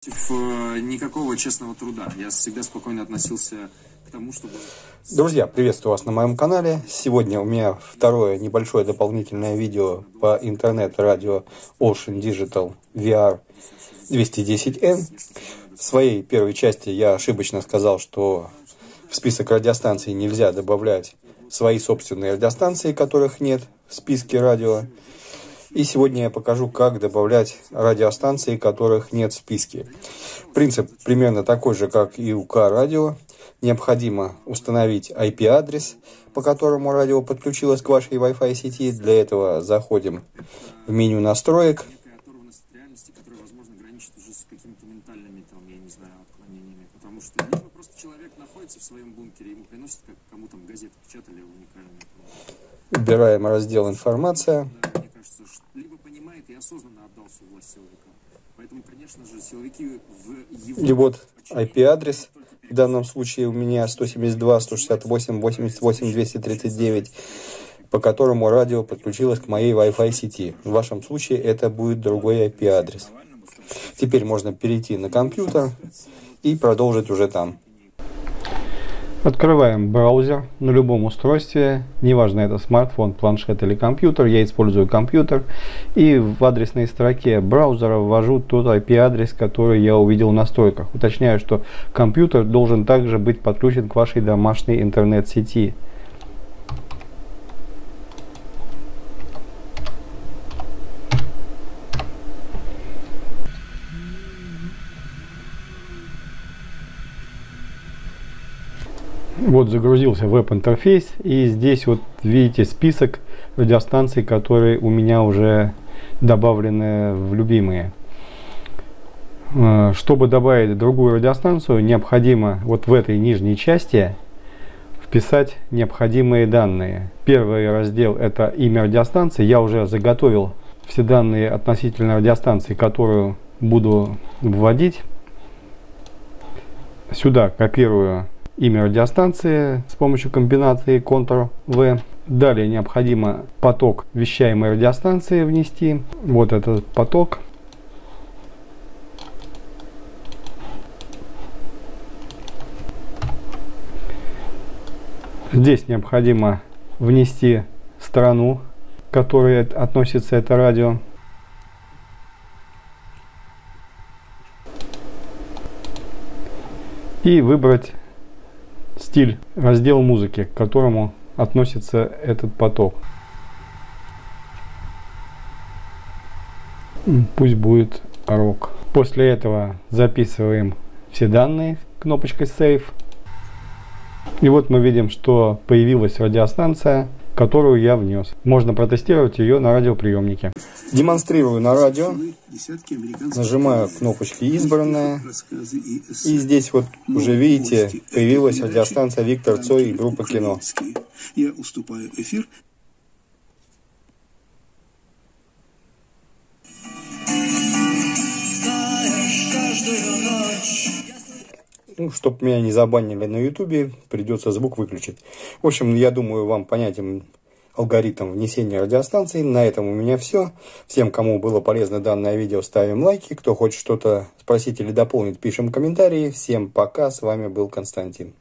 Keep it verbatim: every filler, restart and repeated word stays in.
Никакого честного труда. Я всегда спокойно относился к тому, чтобы... Друзья, приветствую вас на моем канале. Сегодня у меня второе небольшое дополнительное видео по интернет-радио Ocean Digital ви ар двести десять эн. В своей первой части я ошибочно сказал, что в список радиостанций нельзя добавлять свои собственные радиостанции, которых нет в списке радио. И сегодня я покажу, как добавлять радиостанции, которых нет в списке. Принцип примерно такой же, как и у К-радио. Необходимо установить ай пи-адрес, по которому радио подключилось к вашей Wi-Fi сети. Для этого заходим в меню настроек. Выбираем раздел «Информация». И вот ай пи-адрес, в данном случае у меня сто семьдесят два точка сто шестьдесят восемь точка восемьдесят восемь точка двести тридцать девять, по которому радио подключилось к моей Wi-Fi сети. В вашем случае это будет другой ай пи-адрес. Теперь можно перейти на компьютер и продолжить уже там. Открываем браузер на любом устройстве, неважно это смартфон, планшет или компьютер, я использую компьютер, и в адресной строке браузера ввожу тот ай пи-адрес, который я увидел в настройках. Уточняю, что компьютер должен также быть подключен к вашей домашней интернет-сети. Вот загрузился веб-интерфейс, и здесь вот видите список радиостанций, которые у меня уже добавлены в любимые. Чтобы добавить другую радиостанцию, необходимо вот в этой нижней части вписать необходимые данные. Первый раздел — это имя радиостанции. Я уже заготовил все данные относительно радиостанции, которую буду вводить. Сюда копирую имя радиостанции с помощью комбинации контр-вэ. Далее необходимо поток вещаемой радиостанции внести. Вот этот поток. Здесь необходимо внести страну, к которой относится это радио. И выбрать стиль, раздел музыки, к которому относится этот поток. Пусть будет рок. После этого записываем все данные кнопочкой Save. И вот мы видим, что появилась радиостанция, которую я внес. Можно протестировать ее на радиоприемнике. Демонстрирую на радио. Нажимаю кнопочки «Избранное». И здесь вот уже видите, появилась радиостанция «Виктор Цой» и группа «Кино». Я уступаю эфир. Ну, чтобы меня не забанили на ютубе, придется звук выключить. В общем, я думаю, вам понятен алгоритм внесения радиостанций. На этом у меня все. Всем, кому было полезно данное видео, ставим лайки. Кто хочет что-то спросить или дополнить, пишем комментарии. Всем пока. С вами был Константин.